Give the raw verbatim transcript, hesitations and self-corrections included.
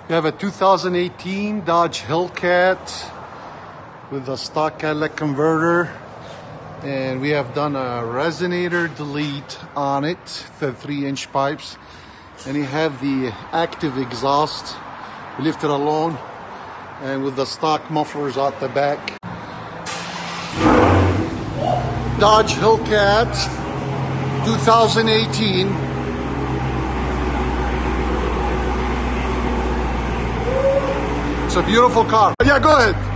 We have a two thousand eighteen Dodge Hellcat with a stock Cadillac converter, and we have done a resonator delete on it, the three inch pipes, and you have the active exhaust. We left it alone, and with the stock mufflers out the back. Dodge Hellcat two thousand eighteen. It's a beautiful car. Yeah, go ahead.